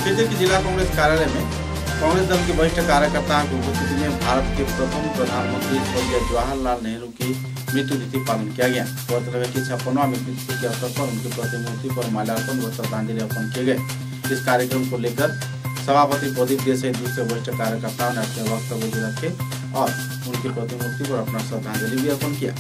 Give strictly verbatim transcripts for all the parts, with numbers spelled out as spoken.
सीधी की जिला कांग्रेस कार्यालय में कांग्रेस दल के वरिष्ठ कार्यकर्ताओं की उपस्थिति में भारत के प्रथम प्रधानमंत्री स्वर्गीय जवाहरलाल नेहरू की मृत्यु तिथि पालन किया गया। गौरतलब है कि छप्पनवां मृत्यु तिथि के अवसर पर उनकी प्रतिमूर्ति पर माल्यार्पण व श्रद्धांजलि अर्पण किए गए। इस कार्यक्रम को लेकर सभापति प्रदीप दे सहित दूसरे वरिष्ठ कार्यकर्ताओं ने अपने वक्तव्य भी रखे और उनकी प्रतिमूर्ति पर अपना श्रद्धांजलि भी अर्पण किया।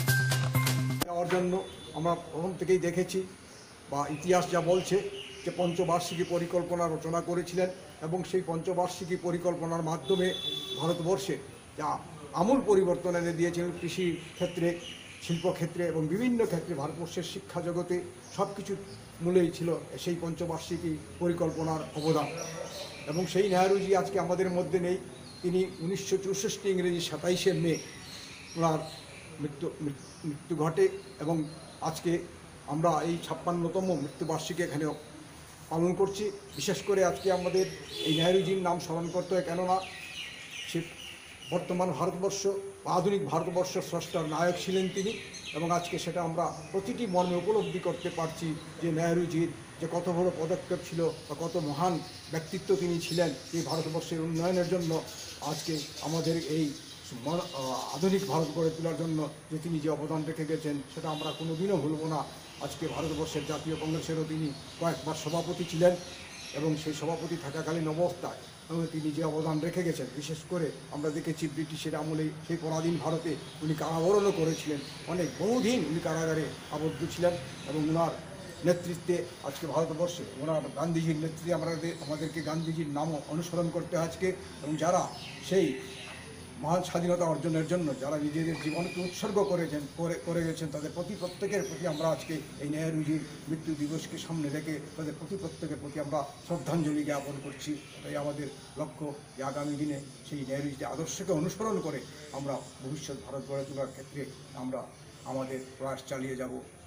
प्रथम থেকেই দেখেছি বা ইতিহাস যা বলছে যে পঞ্চবার্ষিকী পরিকল্পনা রচনা করেছিলেন এবং সেই পঞ্চবার্ষিকী পরিকল্পনার মাধ্যমে ভারতবর্ষে যা আমূল পরিবর্তন এনে দিয়েছিলেন কৃষি ক্ষেত্রে, শিল্পক্ষেত্রে এবং বিভিন্ন ক্ষেত্রে ভারতবর্ষের শিক্ষা জগতে সব কিছু মূলেই ছিল সেই পঞ্চবার্ষিকী পরিকল্পনার অবদান। এবং সেই নেহরুজি আজকে আমাদের মধ্যে নেই। তিনি উনিশশো চৌষট্টি ইংরেজি সাতাইশে মে ওনার মৃত্যু মৃত্যু ঘটে এবং আজকে আমরা এই ছাপ্পান্নতম মৃত্যুবার্ষিকী এখানে পালন করছি। বিশেষ করে আজকে আমাদের এই নেহরুজির নাম স্মরণ করতে হয়, কেননা সে বর্তমান ভারতবর্ষ বা আধুনিক ভারতবর্ষ স্রষ্টার নায়ক ছিলেন তিনি এবং আজকে সেটা আমরা প্রতিটি মর্মে উপলব্ধি করতে পারছি যে নেহরুজির যে কত বড় পদক্ষেপ ছিল বা কত মহান ব্যক্তিত্ব তিনি ছিলেন এই ভারতবর্ষের উন্নয়নের জন্য, আজকে আমাদের এই আধুনিক ভারত গড়ে তোলার জন্য যে তিনি যে অবদান রেখে গেছেন সেটা আমরা কোনোদিনও ভুলব না। আজকে ভারতবর্ষের জাতীয় কংগ্রেসেরও তিনি কয়েকবার সভাপতি ছিলেন এবং সেই সভাপতি থাকাকালীন অবস্থায় তিনি যে অবদান রেখে গেছেন, বিশেষ করে আমরা দেখেছি ব্রিটিশের আমলে সেই পরাধীন ভারতে উনি কারাবরণও করেছিলেন, অনেক বহুদিন উনি কারাগারে আবদ্ধ ছিলেন এবং ওনার নেতৃত্বে আজকে ভারতবর্ষে ওনার গান্ধীজির নেতৃত্বে আমাদের আমাদেরকে গান্ধীজির নামও অনুসরণ করতে আজকে এবং যারা সেই মহান স্বাধীনতা অর্জনের জন্য যারা নিজেদের জীবনকে উৎসর্গ করেছেন করে করে গেছেন তাদের প্রতি প্রত্যেকের প্রতি আমরা আজকে এই নেহরুজির মৃত্যু দিবসকে সামনে রেখে তাদের প্রতি প্রত্যেকের প্রতি আমরা শ্রদ্ধাঞ্জলি জ্ঞাপন করছি। এটাই আমাদের লক্ষ্য যে আগামী দিনে সেই নেহরুজির আদর্শকে অনুসরণ করে আমরা ভবিষ্যৎ ভারত গড়ে তোলার ক্ষেত্রে আমরা আমাদের প্রয়াস চালিয়ে যাব।